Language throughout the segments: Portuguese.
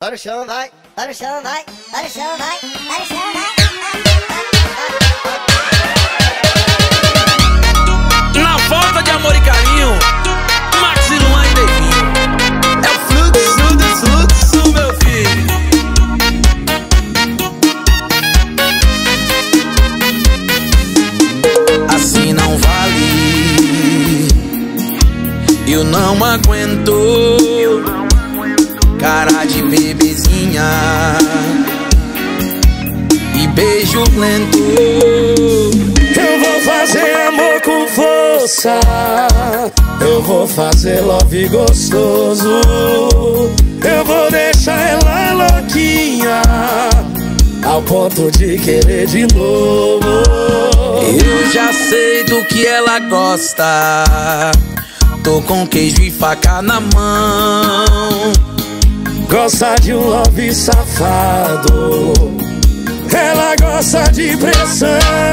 Para o chão, vai, para o chão, vai, para o chão, vai, para o chão, vai. Na falta de amor e carinho, Max e Luan e Nevinho. É o fluxo do fluxo, meu filho. Assim não vale, eu não aguento. Cara de bebezinha e beijo lento. Eu vou fazer amor com força, eu vou fazer love gostoso, eu vou deixar ela louquinha ao ponto de querer de novo. Eu já sei do que ela gosta, tô com queijo e faca na mão. Gosta de um love safado, ela gosta de pressão.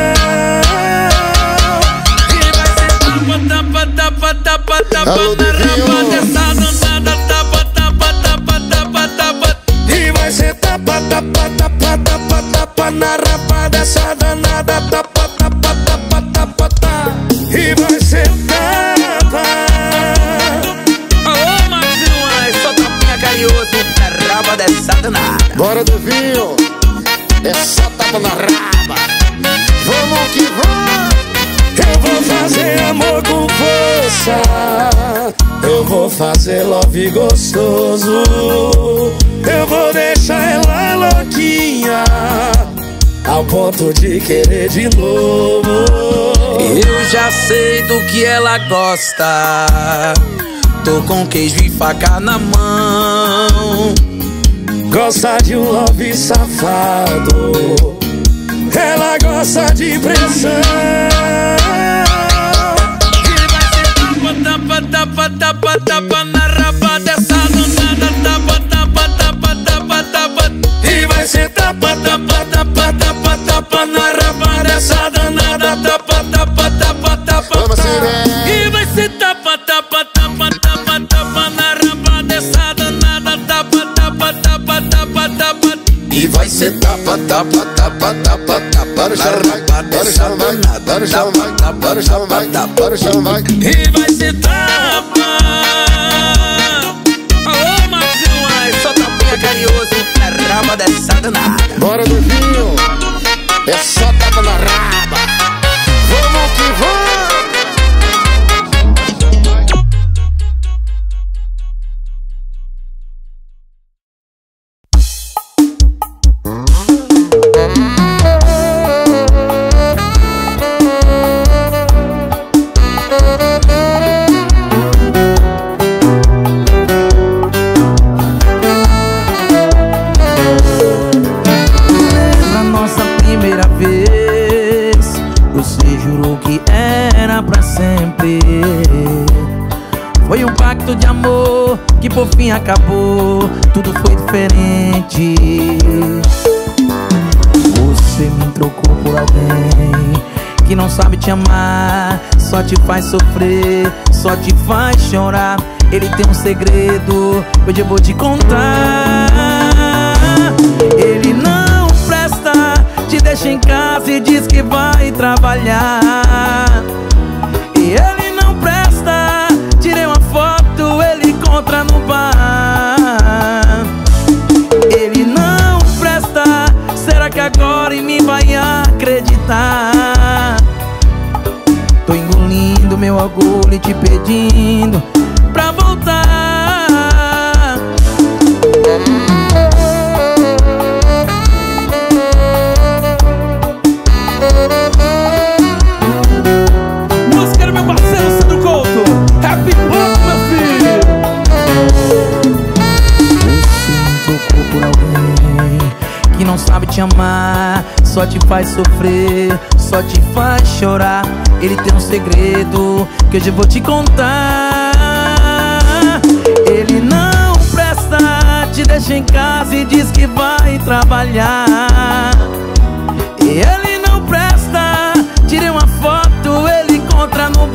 E vai ser tapa, tapa, tapa, tapa, tapa na raba dessa danada. Tapa, tapa, tapa, tapa, tapa. E vai ser tapa, tapa, tapa, tapa, tapa na raba dessa danada. Tapa, tapa, tapa, tapa, tapa. E vai ser tapa. Alô, Max e Luan, é só tapinha carinhoso na raba dessa danada. Bora, Devinho, é só tapa na raba. Vamos que vamos. Eu vou fazer amor com força, eu vou fazer love gostoso, eu vou deixar ela louquinha ao ponto de querer de novo. Eu já sei do que ela gosta, tô com queijo e faca na mão. Gosta de um love safado, ela gosta de pressão. E vai ser tapa, tapa, tapa, tapa, tapa na raba dessa danada. Tapa, tapa, tapa, tapa, tapa. E vai ser tapa, tapa, tapa, tapa, tapa na raba dessa danada. Tapa, tapa, tapa, tapa, Vamos, Sirene. E vai ser tapa, tapa, tapa, tapa, tapa na raba dessa danada. Tapa, tapa, tapa, tapa, tapa. E vai ser tapa, tapa, tapa, tapa, tapa. Para o chão, vai, para o chão, vai, para o chão, vai, para o chão, vai, para o chão, vai. E vai ser tapa. Alô, Max e Luan, é só tapinha carinhoso na raba dessa danada. Bora, Devinho, é só tapa na raba. Vamos que vamos. Foi um pacto de amor que por fim acabou, tudo foi diferente. Você me trocou por alguém que não sabe te amar, só te faz sofrer, só te faz chorar. Ele tem um segredo, hoje eu vou te contar. Ele não presta, te deixa em casa e diz que vai trabalhar. E ele não presta, tirei uma foto, ele encontra no bar. Ele não presta, será que agora em mim vai acreditar? Tô engolindo meu orgulho e te pedindo pra voltar. Que não sabe te amar, só te faz sofrer, só te faz chorar. Ele tem um segredo que hoje eu vou te contar. Ele não presta, te deixa em casa e diz que vai trabalhar. E ele não presta, tirei uma foto, ele encontra no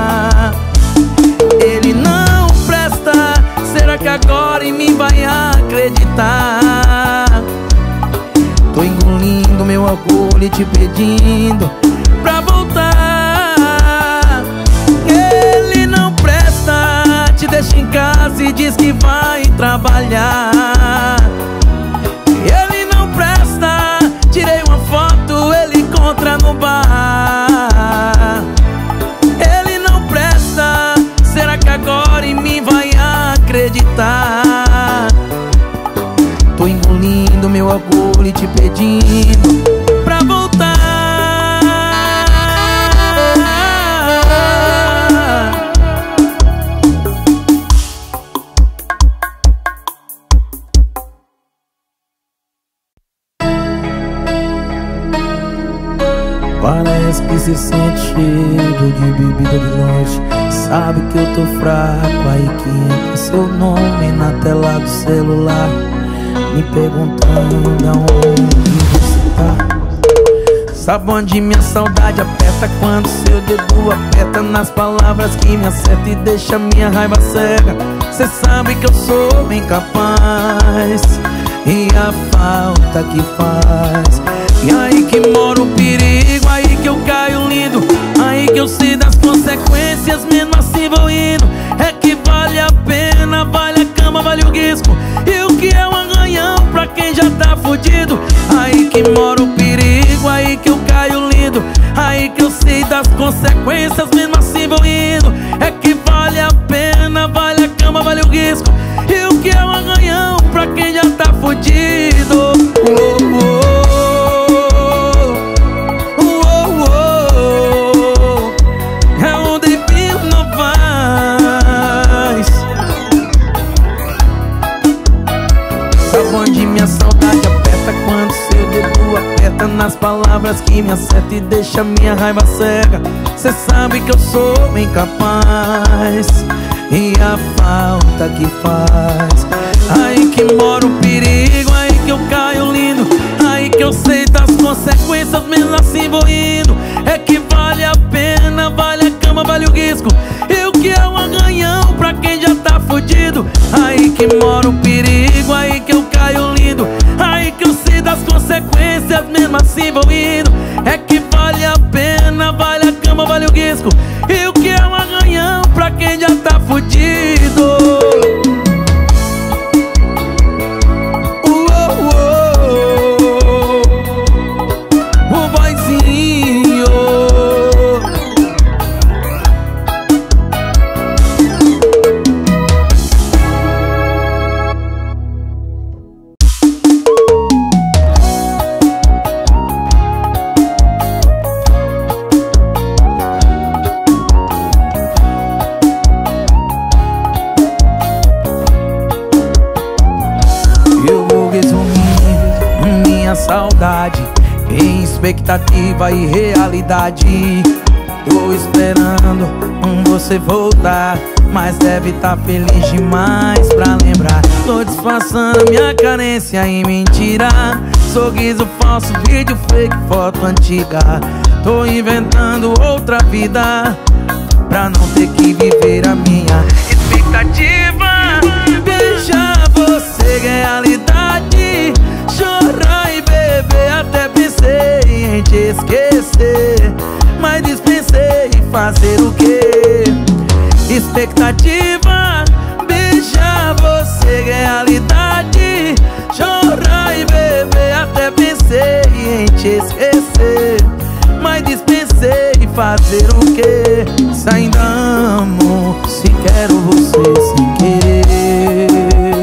bar. Ele não presta, será que agora em mim vai acreditar? acreditar. Tô engolindo meu orgulho e te pedindo pra voltar. Ele não presta, te deixa em casa e diz que vai trabalhar. Ele não presta, tirei uma foto, ele encontra no bar. Ele não presta, será que agora em mim vai acreditar? Tô engolindo meu orgulho e te pedindo pra voltar. Parece que se sente cheiro de bebida de longe. Sabe que eu tô fraco, aí que entra seu nome na tela do celular, me perguntando aonde você tá. Sabe onde minha saudade aperta quando seu dedo aperta nas palavras que me acerta e deixa minha raiva cega. Cê sabe que eu sou incapaz e a falta que faz. E aí que mora o perigo, aí que eu caio lindo, aí que eu sei das consequências, mesmo assim vou indo. É que vale a pena, vale a cama, vale o risco, e o que é um arranhão pra quem já tá fudido. Aí que mora o perigo, aí que eu caio lindo, aí que eu sei das consequências, mesmo assim vou indo. É que vale a pena, vale a cama, vale o risco, e o que é um arranhão pra quem já tá fudido. É um David Novaes. Sabe onde minha saudade aperta quando seu dedo aperta nas palavras que me acerta e deixa minha raiva cega. Cê sabe que eu sou incapaz e a falta que faz. Aí que mora o perigo, aí que eu caio lindo, aí que eu sei das consequências, mesmo assim vou indo. É que vale a pena, vale a cama, vale o risco, e o que é um arranhão pra quem já tá fudido. Aí que mora o perigo, aí que eu caio lindo, aí que eu sei das consequências, mesmo assim vou indo. É que vale a pena, vale a cama, vale o risco, e o que é um arranhão pra quem já tá fudido. O boyzinho. Eu vou resumir minha saudade em expectativa e realidade. Tô esperando você voltar, mas deve tá feliz demais pra lembrar. Tô disfarçando minha carência em mentira, sorriso falso, vídeo fake, foto antiga. Tô inventando outra vida pra não ter que viver a minha expectativa. Beijar você, realidade, chorar e beber. Até pensei em te esquecer, mas dispensei fazer o quê? Expectativa, beijar você, realidade, chorar e beber. Até pensei em te esquecer, mas dispensei fazer o quê? Se ainda amo, se quero você sem querer.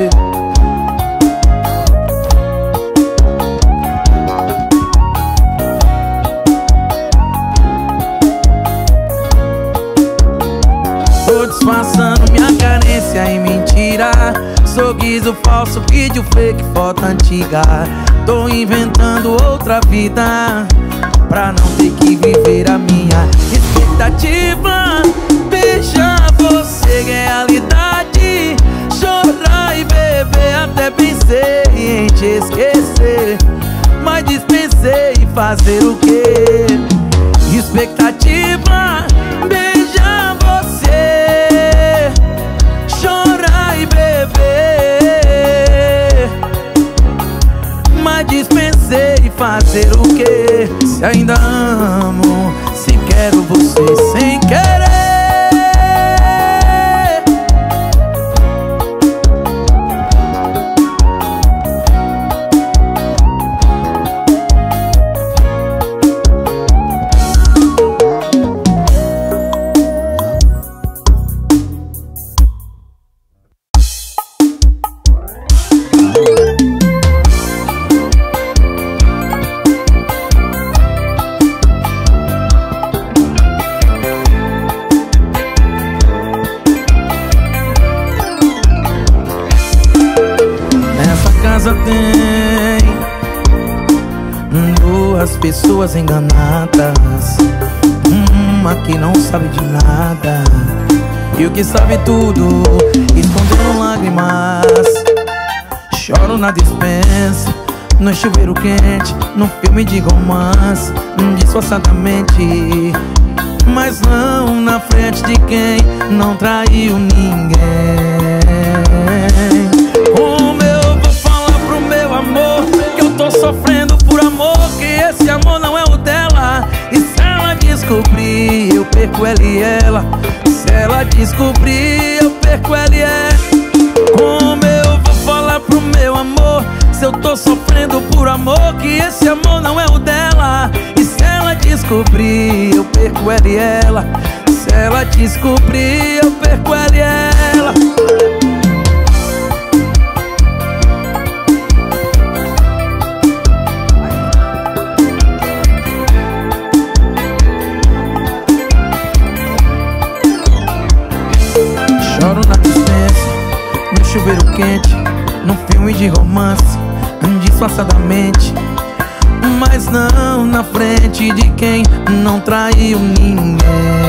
Tô disfarçando minha carência em mentira, sorriso falso, vídeo fake, foto antiga. Tô inventando outra vida pra não ter que viver a minha expectativa. Beijar você, realidade, chorar e beber. Até pensei em te esquecer, mas dispensei fazer o quê? Expectativa, beijar você, chorar e beber. fazer o quê? Se ainda amo, se quero você sem querer. Tem duas pessoas enganadas, uma que não sabe de nada e o que sabe tudo, escondendo lágrimas. Choro na despensa, no chuveiro quente, no filme de romance, disfarçadamente, mas não na frente de quem não traiu ninguém. Que eu tô sofrendo por amor, que esse amor não é o dela. E se ela descobrir, eu perco ela e ela. Se ela descobrir, eu perco ela e ela. Como eu vou falar pro meu amor, se eu tô sofrendo por amor, que esse amor não é o dela. E se ela descobrir, eu perco ela e ela. Se ela descobrir, eu perco ela e ela. Choro na dispensa, no chuveiro quente, num filme de romance, disfarçadamente, mas não na frente de quem não traiu ninguém.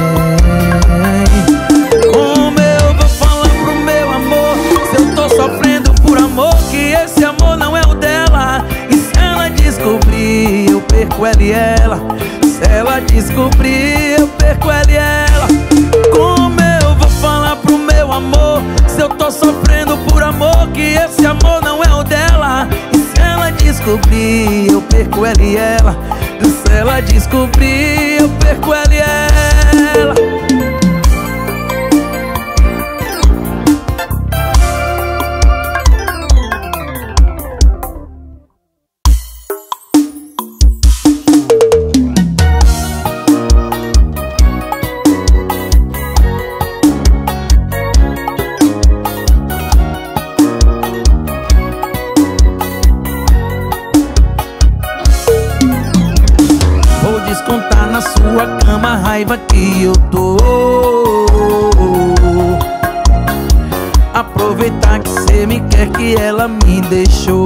Como eu vou falar pro meu amor, se eu tô sofrendo por amor, que esse amor não é o dela. E se ela descobrir, eu perco ela e ela. Se ela descobrir, eu perco ela e ela. Como eu vou falar pro meu amor, se eu tô sofrendo por amor, que esse amor não é o dela. E se ela descobrir, eu perco ela e ela. E se ela descobrir, eu perco ela e ela. Descontar na sua cama a raiva que eu tô. Aproveitar que cê me quer, que ela me deixou.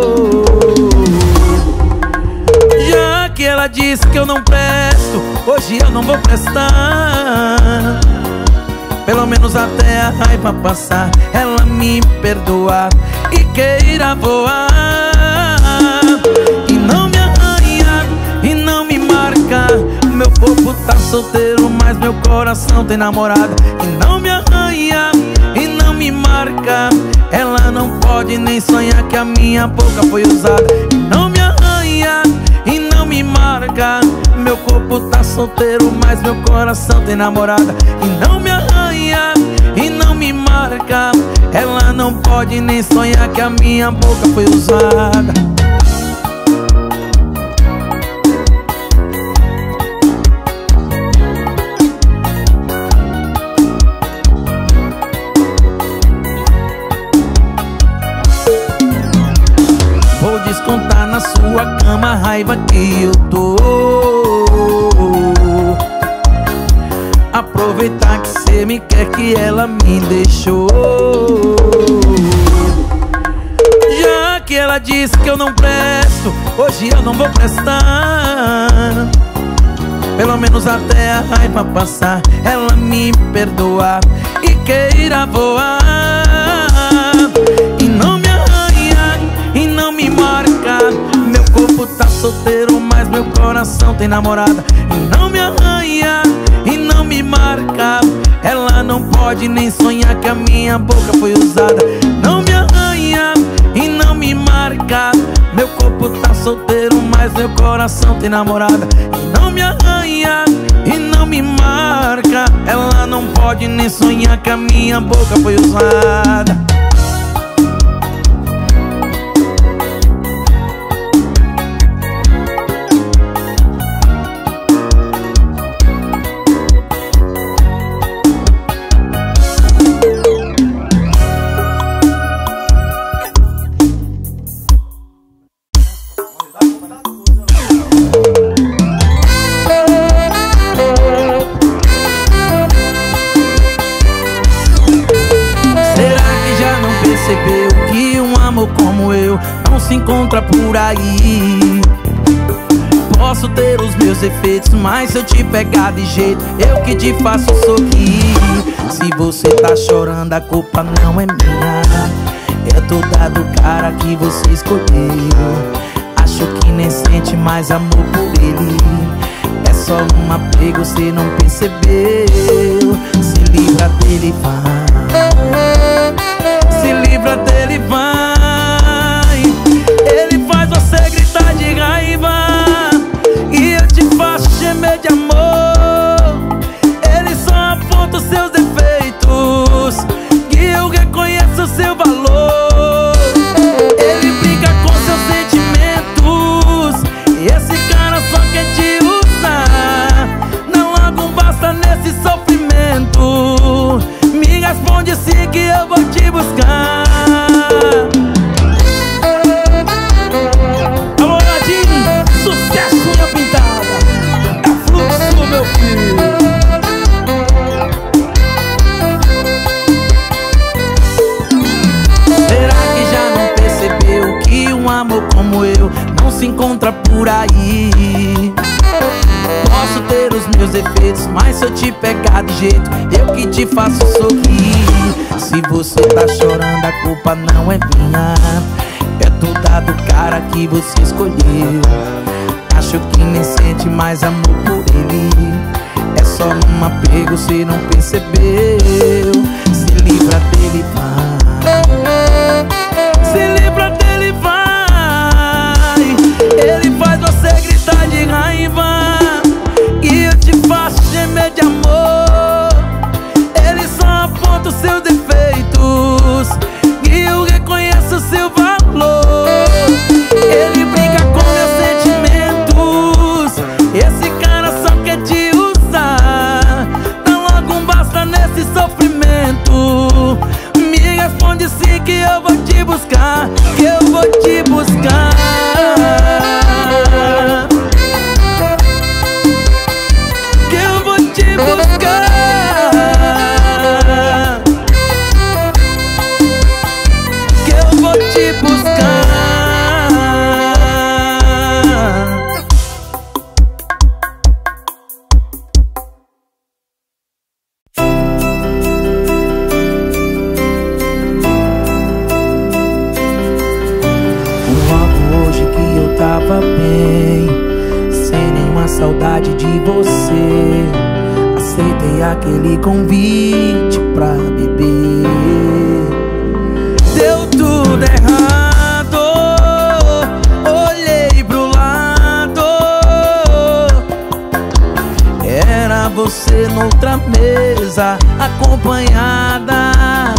Já que ela disse que eu não presto, hoje eu não vou prestar. Pelo menos até a raiva passar, ela me perdoar e queira voar. E não me arranhar, e não me marcar. Meu corpo tá solteiro, mas meu coração tem namorada. E não me arranha, e não me marca. Ela não pode nem sonhar que a minha boca foi usada. E não me arranha, e não me marca. Meu corpo tá solteiro, mas meu coração tem namorada. E não me arranha, e não me marca. Ela não pode nem sonhar que a minha boca foi usada. Descontar na sua cama a raiva que eu tô. Aproveitar que cê me quer, que ela me deixou. Já que ela disse que eu não presto, hoje eu não vou prestar. Pelo menos até a raiva passar, ela me perdoar e queira voar. E não me arranhar, e não me marcar. Meu corpo tá solteiro, mas meu coração tem namorada. E não me arranha, e não me marca. Ela não pode nem sonhar que a minha boca foi usada. Não me arranha, e não me marca. Meu corpo tá solteiro, mas faz meu coração ter namorada e não me arranha e não me marca. Ela não pode nem sonhar que a minha boca foi usada. Percebeu que um amor como eu não se encontra por aí. Posso ter os meus defeitos, mas se eu te pegar de jeito, eu que te faço sorrir. Se você tá chorando, a culpa não é minha, é toda do cara que você escolheu. Acho que nem sente mais amor por ele, é só um apego, você não percebeu. Se livra dele, vai. Se livra dele, vai. Ele faz você gritar de raiva e eu te faço gemer de amor. Ele só aponta os seus defeitos e eu reconheço o seu valor. Ele brinca com seus sentimentos e esse cara só quer te usar. Não logo basta nesse sofrimento. Me responde sim que eu vou te buscar. Alô, Nadine, sucesso unha pintada, é fluxo, meu filho. Será que já não percebeu que um amor como eu não se encontra por aí? Posso ter os meus defeitos, mas se eu te pegar de jeito, eu que te faço sorrir. Se você tá chorando, a culpa não é minha, é toda do cara que você escolheu. Acho que nem sente mais amor por ele, é só um apego, você não percebeu. Se livra dele, vai. Se livra dele, vai. Ele faz você gritar de raiva e eu te faço gemer de amor. Ele só aponta os seus defeitos e eu reconheço o seu valor. Ele brinca com meus sentimentos, esse cara só quer te usar. Não logo basta nesse sofrimento. Me responde sim que eu vou te buscar, que eu vou te buscar. Saudade de você, aceitei aquele convite pra beber. Deu tudo errado, olhei pro lado, era você noutra mesa, acompanhada.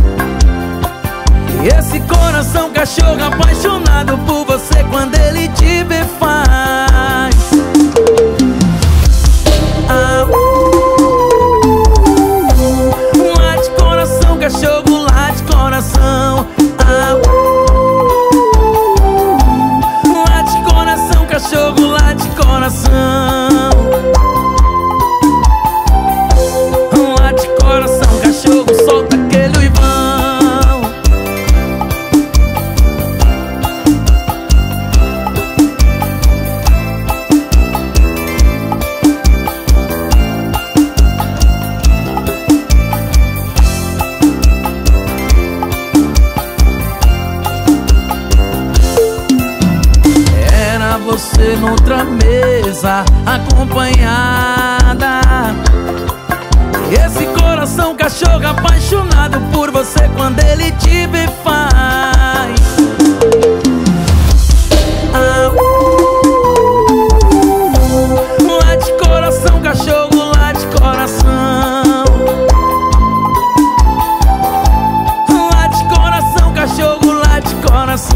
E esse coração cachorro apaixonado por você, quando ele te vê faz late coração, cachorro late coração. Late coração, cachorro late coração. Late coração, cachorro solta aquele uivão. Você noutra mesa, acompanhada. Esse coração cachorro apaixonado por você, quando ele te vê faz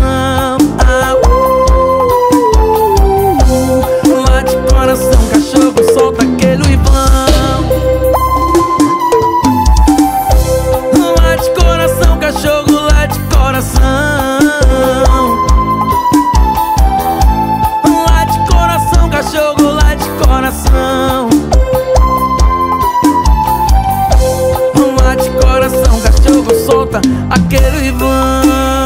Late coração, cachorro, solta aquele uivão. Late coração, cachorro, late coração. Late coração, cachorro, late coração. Late coração, cachorro, solta aquele uivão.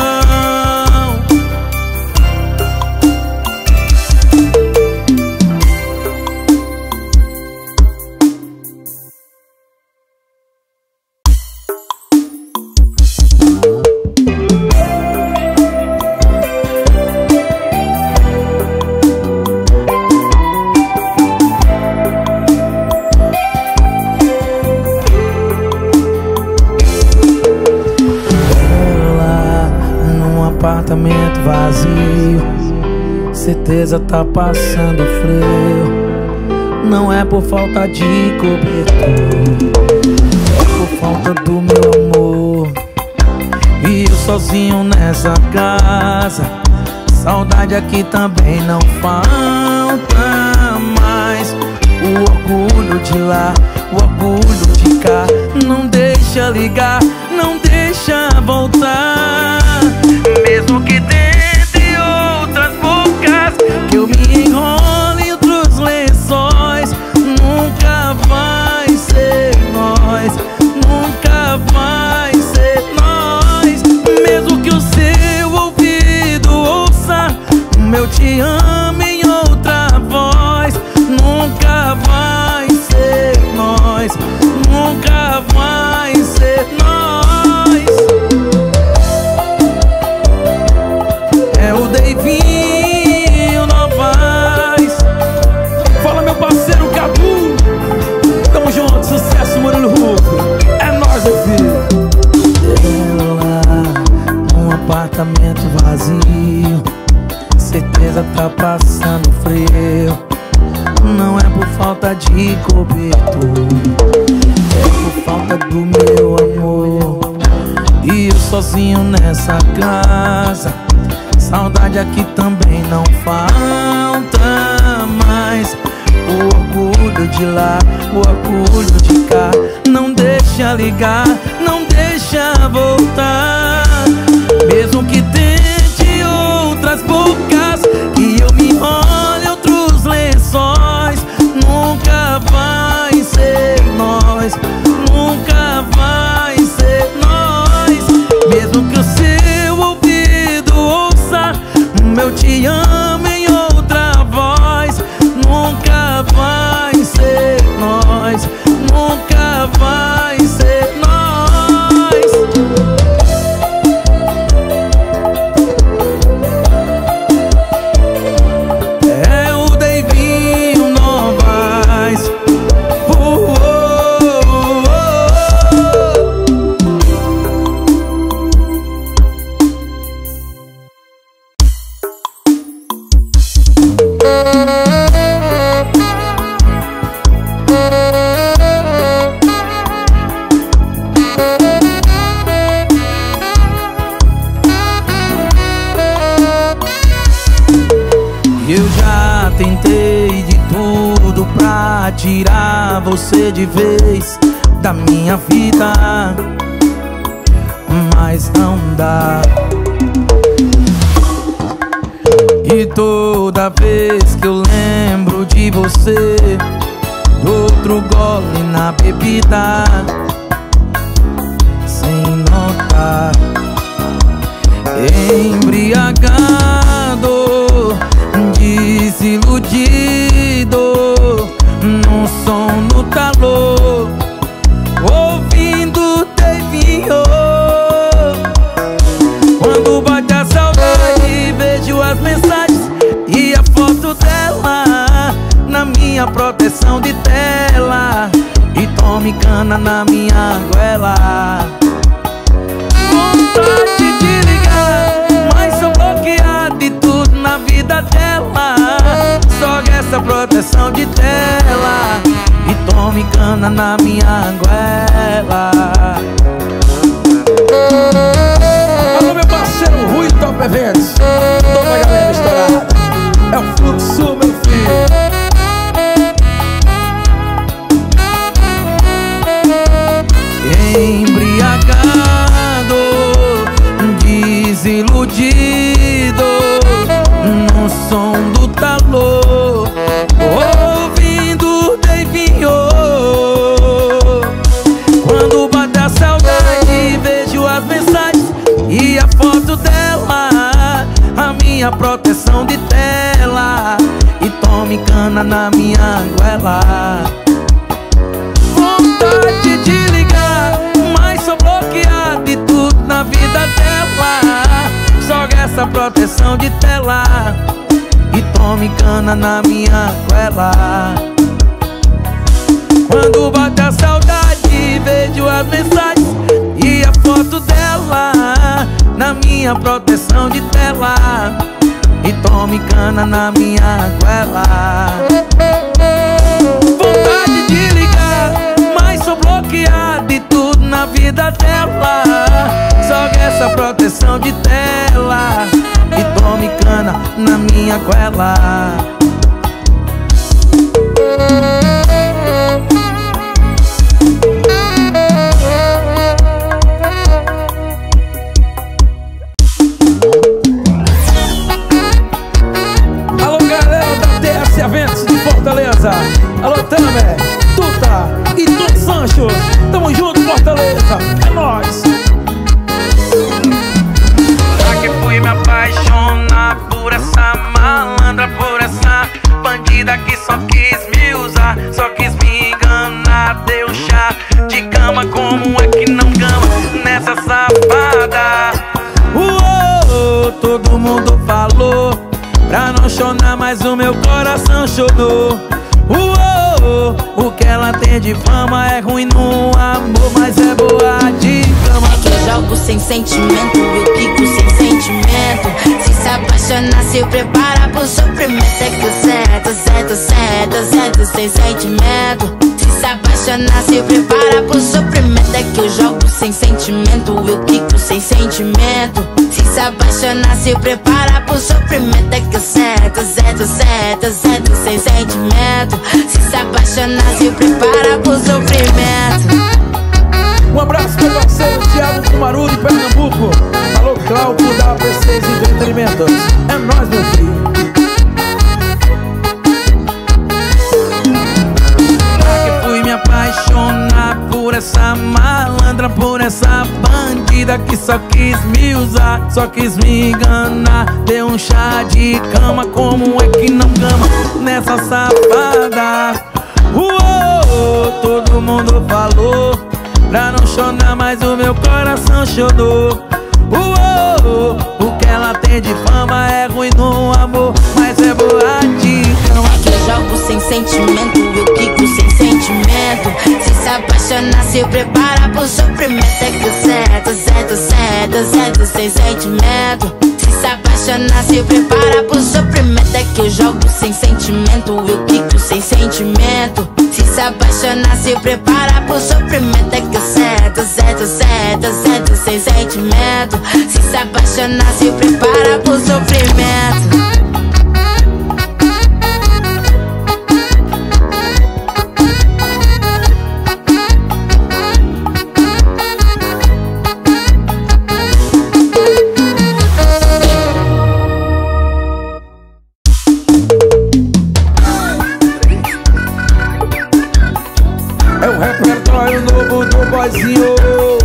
Apartamento vazio, certeza tá passando frio. Não é por falta de cobertor, é por falta do meu amor. E eu sozinho nessa casa, saudade aqui também não falta mais. O orgulho de lá, o orgulho de cá, não deixa ligar, não deixa voltar. Mesmo que tente outras bocas, que eu me enrole em outros lençóis, nunca vai ser nós, nunca vai ser nós. Mesmo que o seu ouvido ouça o meu te amo em outra voz, nunca vai ser nós, nunca vai ser nós. É o Deivinho Novaes. Fala, meu parceiro Cadu. Tamo junto, sucesso, Murilo Rufo. É nóis, meu filho. Ela num apartamento vazio, certeza tá passando frio. Não é por falta de cobertor, é por falta do meu amor. E eu sozinho nessa casa, saudade aqui também não falta mais. O orgulho de lá, o orgulho de cá, não deixa ligar, não deixa voltar. Mesmo que tente outras bocas, que eu me enrole em outros lençóis, nunca vai ser nós, nunca vai ser nós. Mesmo que o seu ouvido ouça o meu te amo em outra voz, nunca vai ser nós, nunca vai ser nós. É o Deivinho Novaes. Eu já tentei de tudo pra tirar você de vez da minha vida, mas não dá. E toda vez que eu lembro de você, dou outro gole na bebida, sem notar, embriagado, desiludido, no som, no calor, ouvindo Deivinho. Quando bate a saudade, vejo as mensagens e a foto dela na minha proteção de tela, e tome cana na minha goela. Vontade de ligar, mas sou bloqueado de tudo na vida dela. Só essa proteção de tela, e tome cana na minha goela. Alô, meu parceiro Rui Top Eventos, toda a galera estourada. É o fluxo, meu filho. Embriagado, desiludido, no som do talor, ouvindo Davinho. Quando bate a saudade, vejo as mensagens e a foto dela, a minha proteção de tela, e tome cana na minha goela. Vontade de ligar, mas sou bloqueado de tudo na vida dela. Joga essa proteção de tela e tome cana na minha goela. Quando bate a saudade, vejo as mensagens e a foto dela, na minha proteção de tela, e tome cana na minha goela. Vontade de ligar, mas sou bloqueado de tudo na vida dela. Joga essa proteção de tela e tome cana na minha goela. Alô, galera da TS Eventos de Fortaleza. Alô, Tamer, Tuta e Tom Sancho. Tamo junto, Fortaleza. É nóis. Pra que fui me apaixonar por essa malandra, por essa bandida que só quis me usar, só quis me enganar. Deu chá de cama, como é que não gama nessa safada? Todo mundo falou pra não chorar, mas o meu coração chorou. O que ela tem de fama é ruim no amor, mas é boa de cama. É que eu jogo sem sentimento, eu quico sem sentimento. Se apaixonar, se prepara pro sofrimento. É que o certo sem sentimento. Se apaixonar, se prepara pro sofrimento. É que eu jogo sem sentimento, eu quico sem sentimento. Se apaixonar, se prepara pro sofrimento. É que o certo sem sentimento. Se apaixonar, se prepara pro sofrimento. Um abraço pro parceiro Thiago Kumaru de Pernambuco. Alô, Cláudio da APCs Entretenimentos. É nóis, meu filho. Pra que fui me apaixonar por essa malandra, por essa bandida que só quis me usar, só quis me enganar. Deu um chá de cama, como é que não gama nessa safada? Todo mundo falou pra não chorar, mas o meu coração chorou. O que ela tem de fama é ruim no amor, mas é boa de cama. É que eu jogo sem sentimento, eu quico sem sentimento. Se apaixonar, se prepara pro sofrimento. É que o certo sem sentimento. Se apaixonar, se prepara pro sofrimento. É que eu jogo sem sentimento, eu quico sem sentimento. Se apaixonar, se prepara pro sofrimento. É que o certo sem sentimento. Se apaixonar, se prepara pro sofrimento. É o repertório novo do Boizinho.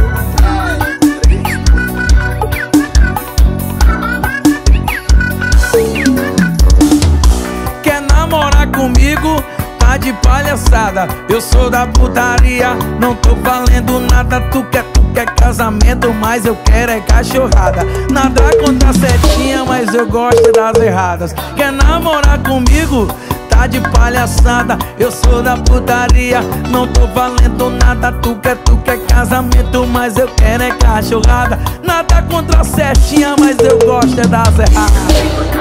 Quer namorar comigo? Tá de palhaçada. Eu sou da putaria, não tô valendo nada. Tu quer casamento, mas eu quero é cachorrada. Nada contra a setinha, mas eu gosto das erradas. Quer namorar comigo? Tá de palhaçada, eu sou da putaria, não tô valendo nada. Tu quer casamento, mas eu quero é cachorrada. Nada contra a certinha, mas eu gosto é das erradas.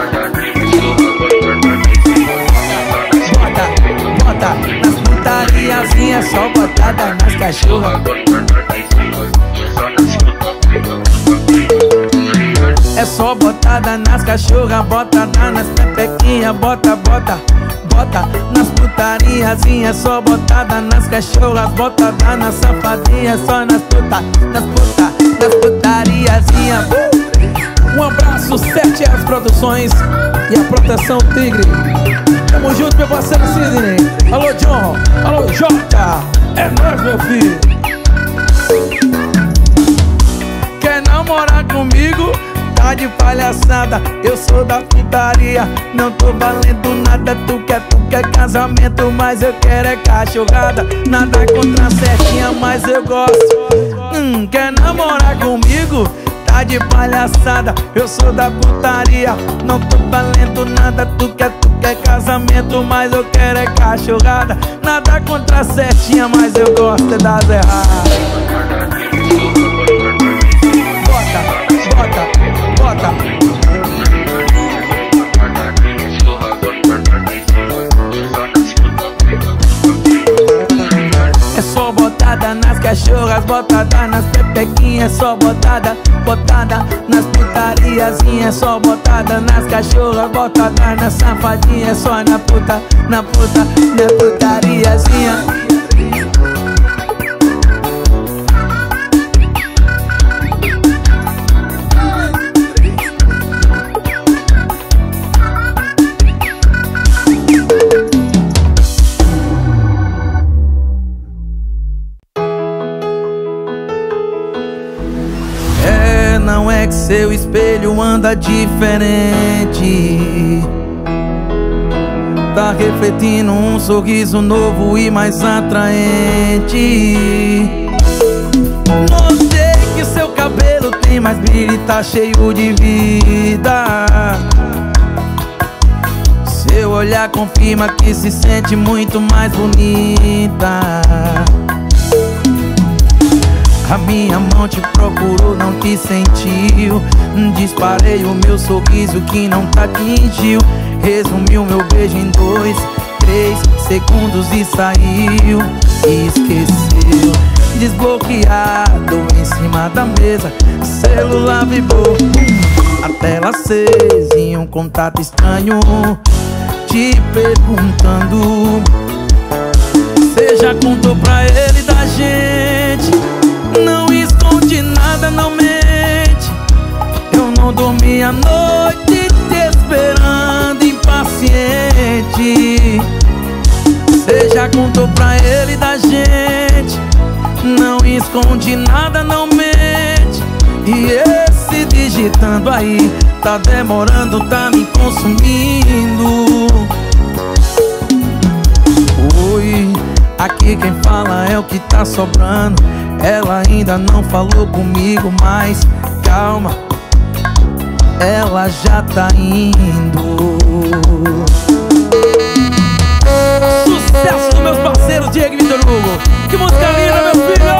Bota nas putariazinhas, só botada nas cachorras. É só botada nas cachorras, botada nas pepequinhas, bota, bota, bota nas putariazinhas. É só botada nas cachorras, botada nas safadinhas. Só nas putariazinhas. Um abraço, 7S Produções e a Proteção Tigre. Tamo junto, meu parceiro Sidney. Alô, John. Alô, Jota. É nóis, meu filho. Quer namorar comigo? Tá de palhaçada, eu sou da putaria. Não tô valendo nada, tu quer casamento, mas eu quero é cachorrada. Nada contra a certinha, mas eu gosto. Quer namorar comigo? Tá de palhaçada, eu sou da putaria. Não tô valendo nada, tu quer casamento, mas eu quero é cachorrada. Nada contra a certinha, mas eu gosto é das erradas. Bota, bota, bota. É só botada nas cachorras, botada nas pepequinhas. É só botada, botada nas putariazinhas. É só botada nas cachorras, botada nas safadinhas. É só na putariazinha. Não é que seu espelho anda diferente, tá refletindo um sorriso novo e mais atraente. Notei que seu cabelo tem mais brilho e tá cheio de vida. Seu olhar confirma que se sente muito mais bonita. A minha mão te procurou, não te sentiu. Disparei o meu sorriso que não te atingiu. Resumiu meu beijo em 2, 3 segundos e saiu. E esqueceu. Desbloqueado em cima da mesa, celular vibrou, a tela acesa e um contato estranho te perguntando. Cê já contou pra ele da gente? Não esconde nada, não mente. Eu não dormi a noite te esperando impaciente. Cê já contou pra ele da gente? Não esconde nada, não mente. E esse digitando aí tá demorando, tá me consumindo. Oi, aqui quem fala é o que tá sobrando. Ela ainda não falou comigo, mas calma, ela já tá indo. Sucesso dos meus parceiros Diego e Vitor Hugo. Que música linda, meu filho!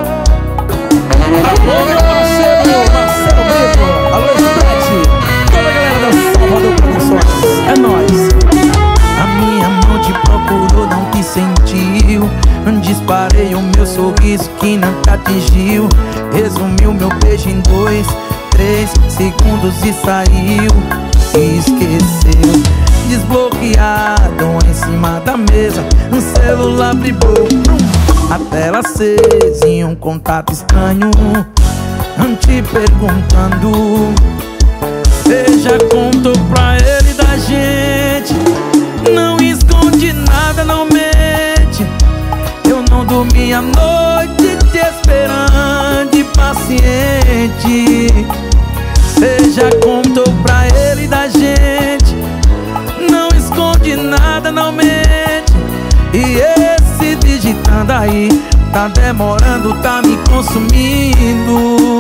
Alô, meu parceiro Marcelo Brito. Alô, Spret. Toda a galera da Salvador Produções. É nóis. A minha mão te procurou, não te sentiu. Disparei o meu sorriso que não te atingiu. Resumiu meu beijo em 2, 3 segundos e saiu. E esqueceu. Desbloqueado em cima da mesa, um celular vibrou, a tela acesa e um contato estranho te perguntando. Cê já contou pra ele da gente? Não esconde nada, não mente. Eu não dormi a noite te esperando impaciente. Cê já contou pra ele da gente? Não esconde nada, não mente. E esse digitando aí tá demorando, tá me consumindo.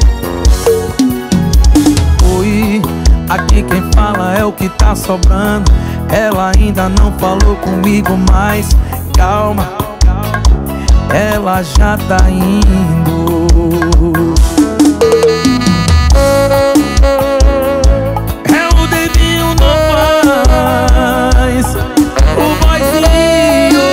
Oi, aqui quem fala é o que tá sobrando. Ela ainda não falou comigo, mas calma, ela já tá indo. É o dedinho no faz, o vozinho.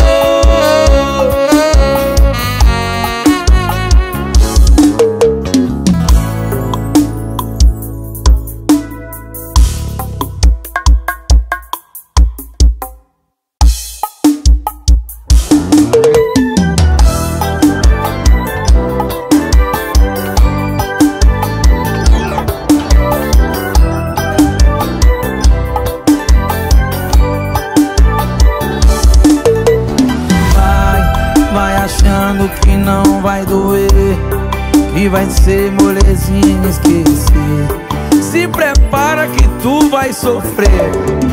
que não vai doer, que vai ser molezinha esquecer. Se prepara que tu vai sofrer.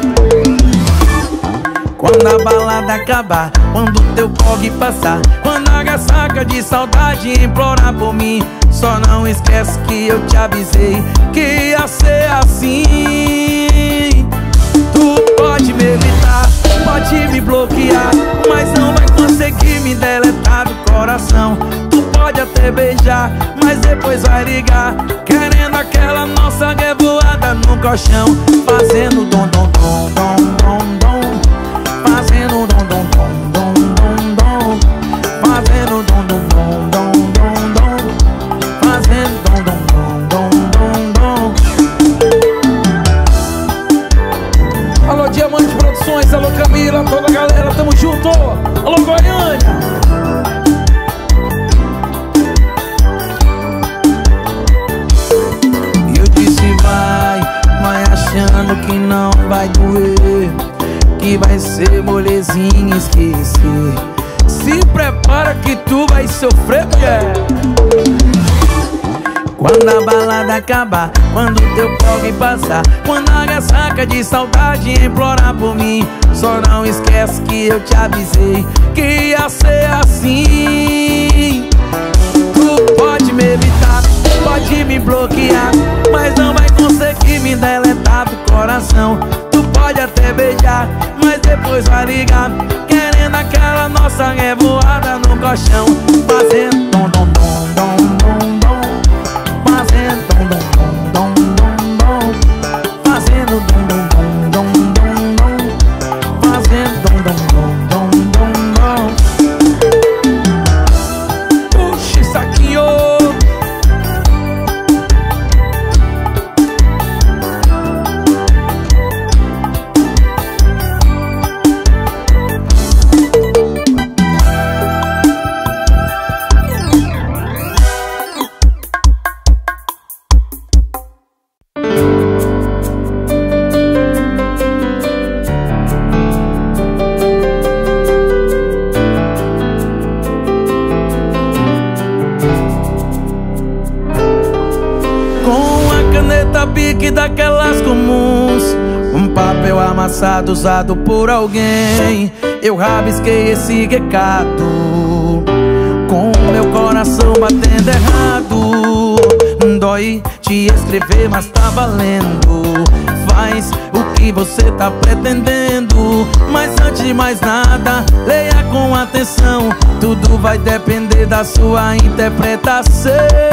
Quando a balada acabar, quando teu POG passar, quando a ressaca de saudade implorar por mim, só não esquece que eu te avisei que ia ser assim. Tu pode me evitar, pode me bloquear, mas não vai conseguir me deletar do coração. Tu pode até beijar, mas depois vai ligar, querendo aquela nossa revoada no colchão, fazendo dom dom dom dom dom dom, fazendo dom dom dom dom dom dom, fazendo dom dom dom dom dom dom, fazendo dom dom dom dom dom dom. Alô Diamante Produções, alô Camila, toda a galera, tamo junto. Alô Goiânia. Eu disse vai achando que não vai doer, que vai ser molezinha esquecer. Se prepara que tu vai sofrer, mulher. Quando a balada acabar, quando teu POG passar, quando a ressaca de saudade implorar por mim, só não esquece que eu te avisei que ia ser assim. Tu pode me evitar, pode me bloquear, mas não vai conseguir me deletar do coração. Tu pode até beijar, mas depois vai ligar, querendo aquela nossa revoada no colchão, fazendo dom dom dom dom dom dom, fazendo dom dom dom dom dom, fazendo dom dom dom dom dom, fazendo dom dom dom dom dom. Puxa saquinho. Pique daquelas comuns, um papel amassado usado por alguém, eu rabisquei esse recado, com o meu coração batendo errado. Dói te escrever, mas tá valendo. Faz o que você tá pretendendo, mas antes de mais nada, leia com atenção, tudo vai depender da sua interpretação.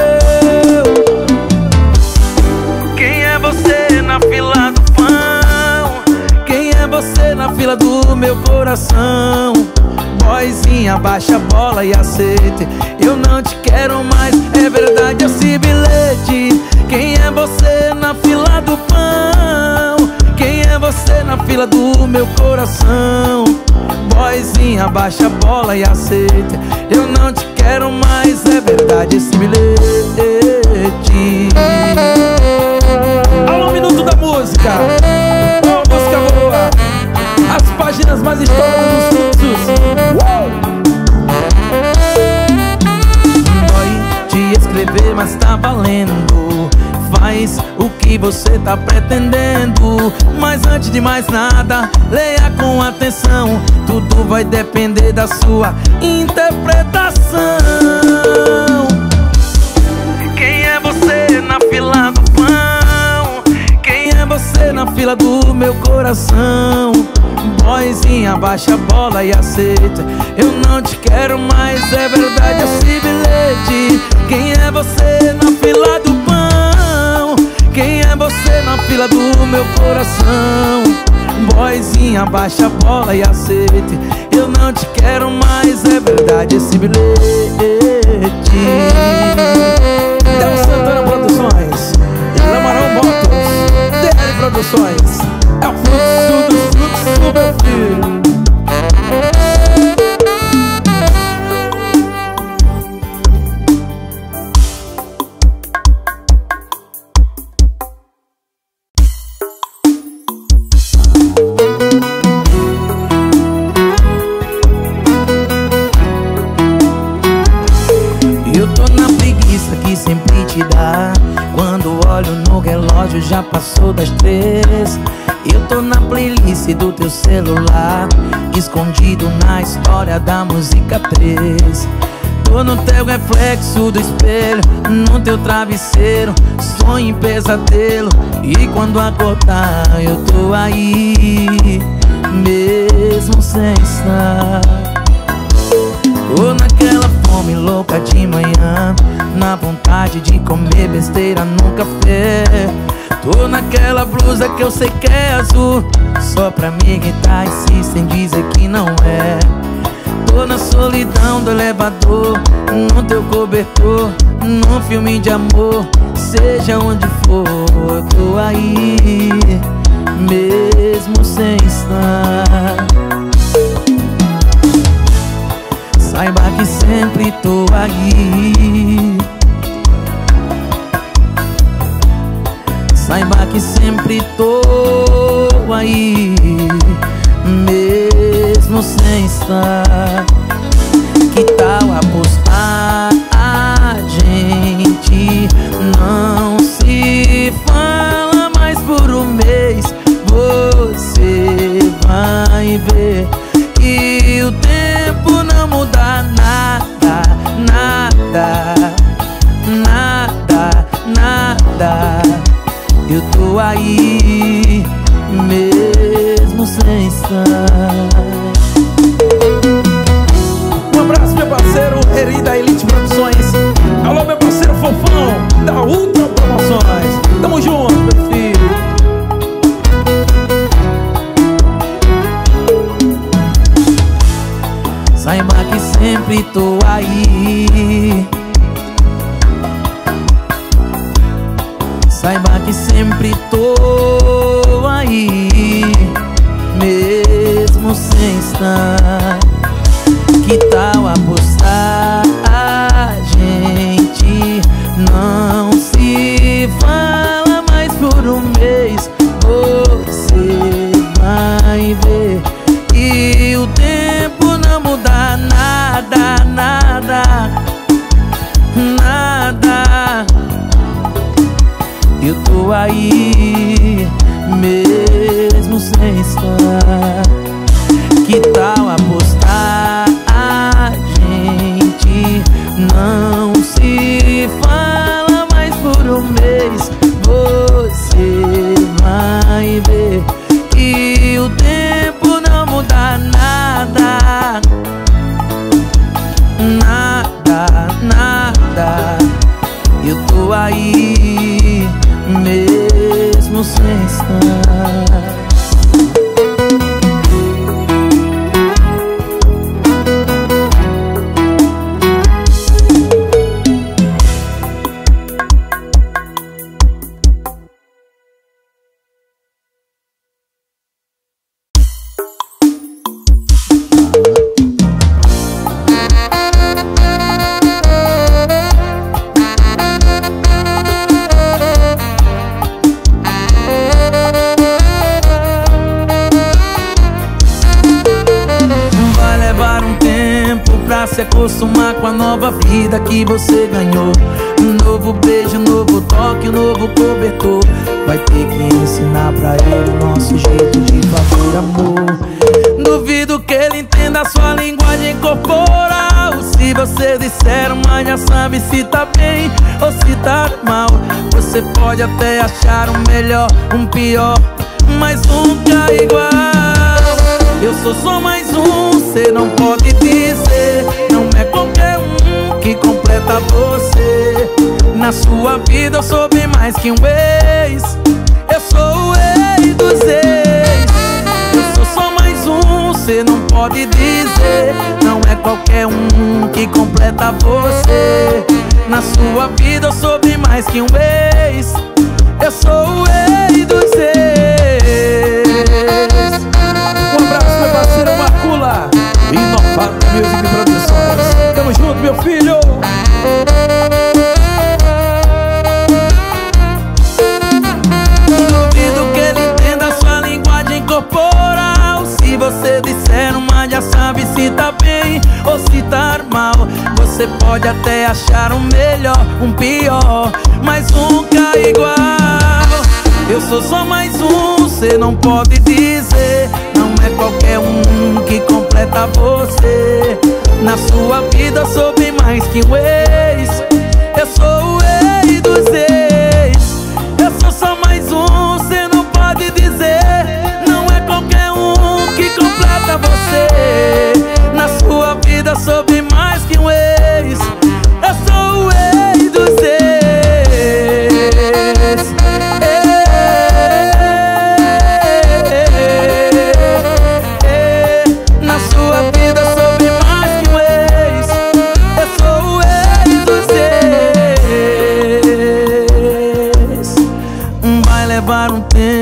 Quem é você na fila do pão? Quem é você na fila do meu coração? Boyzinha, baixa a bola e aceite, eu não te quero mais, é verdade esse bilhete. Quem é você na fila do pão? Quem é você na fila do meu coração? Boyzinha, baixa a bola e aceite, eu não te quero mais, é verdade esse bilhete. Alô, Minuto da Música. Oh, música boa. As páginas mais estouradas dos fluxos. Dói te escrever, mas tá valendo. Faz o que você tá pretendendo, mas antes de mais nada, leia com atenção, tudo vai depender da sua interpretação. Quem é você na fila do pão? Quem é você na fila do meu coração? Boyzinha, baixa a bola e aceita, eu não te quero mais, é verdade esse bilhete. Quem é você na fila do pão? Quem é você na fila do meu coração? Boyzinha, baixa a bola e aceite, eu não te quero mais, é verdade esse bilhete. Del Santana Produções, Lamarão Motos, DL Produções, é o fluxo do fluxo, meu filho. passou das 3. Eu tô na playlist do teu celular, escondido na história da música 3. Tô no teu reflexo do espelho, no teu travesseiro, sonho em pesadelo. E quando acordar eu tô aí, mesmo sem estar. Tô naquela fome louca de manhã, na vontade de comer besteira num café. Tô naquela blusa que eu sei que é azul, só pra me irritar, insiste em dizer que não é. Tô na solidão do elevador, no teu cobertor, num filme de amor. Seja onde for, eu tô aí, mesmo sem estar. Saiba que sempre tô aí. Saiba que sempre tô aí, mesmo sem estar. Que tal apostar? A gente não se fala mais por um mês. Você vai ver que o tempo não muda nada, nada, nada, nada. Eu tô aí, mesmo sem estar. Um abraço, meu parceiro Eri da Elite Produções. Alô, meu parceiro Fofão da Ultra Promoções. Tamo junto, meu filho. Saiba que sempre tô aí. Saiba que sempre tô aí, mesmo sem estar. Que tal apostar? A gente não se fala mais por um mês. Você vai ver que o tempo não muda nada, nada, nada. Eu tô aí, mesmo sem estar. Que tal apostar? A gente não se fala mais por um mês. Você vai ver que o tempo não muda nada, nada, nada. Eu tô aí, mesmo sem estar. Se acostumar com a nova vida que você ganhou. Um novo beijo, um novo toque, um novo cobertor. Vai ter que ensinar pra ele o nosso jeito de fazer amor. Duvido que ele entenda a sua linguagem corporal. Se você disser uma, já sabe se tá bem ou se tá mal. Você pode até achar um melhor, um pior, mas nunca igual. Eu sou só mais um, cê não pode dizer. Não é qualquer um que completa você. Na sua vida eu sou bem mais que um ex. Eu sou o ex dos ex. Eu sou só mais um, cê não pode dizer. Não é qualquer um que completa você. Na sua vida eu sou bem mais que um ex. Eu sou o ex dos ex. Um abraço, meu parceiro Macula e Novata Music Produções. Tamo junto, meu filho. Duvido que ele entenda a sua linguagem corporal. Se você disser uma, já sabe se tá bem ou se tá mal. Você pode até achar um melhor, um pior, mas nunca igual. Eu sou só mais um, cê não pode dizer. Não é qualquer um que completa você. Na sua vida sou bem mais que um ex. Eu sou o ex dos ex. Eu sou só mais um, cê não pode dizer. Não é qualquer um que completa você. Na sua vida sou bem mais que um ex. Eu sou o ex dos ex. Na sua vida sou bem mais que um ex. Eu sou o ex dos ex. Vai levar um tempo